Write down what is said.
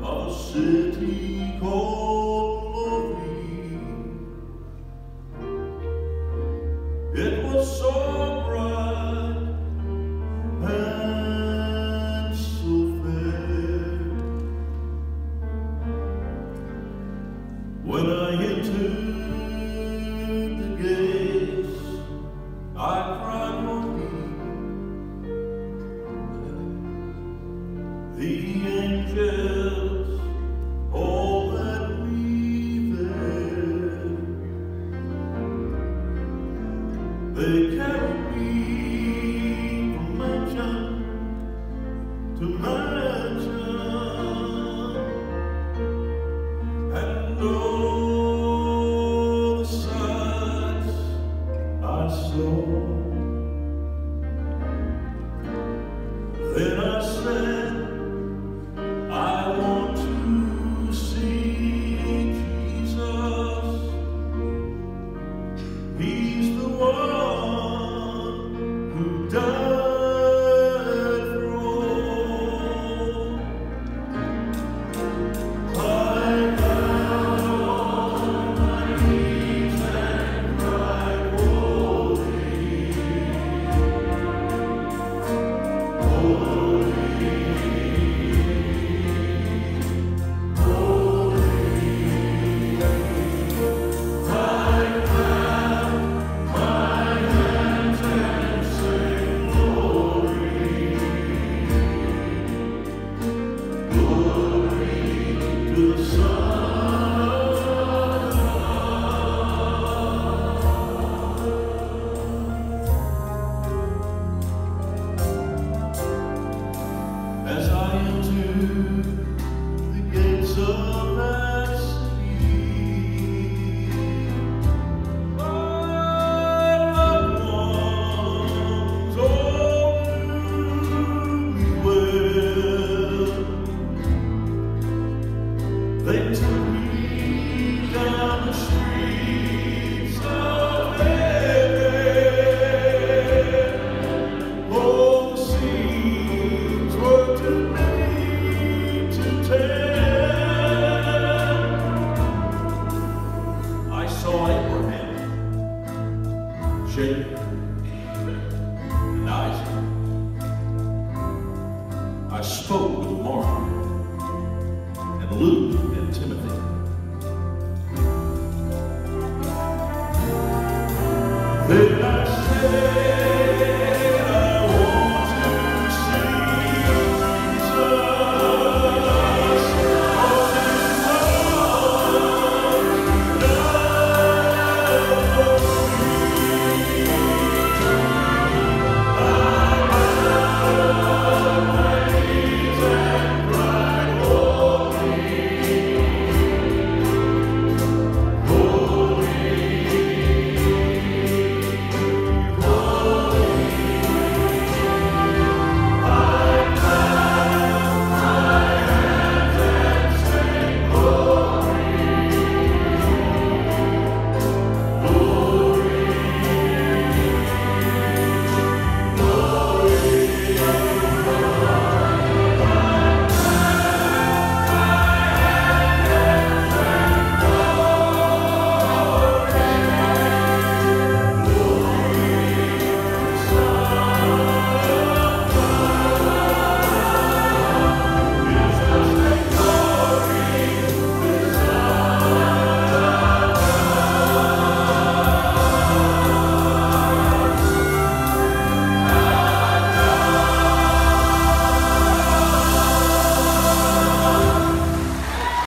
of a city called Glory. It was so bright and so fair. When I entered the gates, I cried, the angels all met me there. They carried me from mansion to mansion, and all the sights I saw. Then I said, I want to see Jesus. He's the one who died for all. I fell on my knees and cried, holy, holy. As I enter the gates of that city, my loved ones all knew me well. They took me down the streets of heaven. Oh, the scenes were too many to tell. I saw Abraham, Jacob, and Isaac. I spoke with Mark and Luke and Timothy.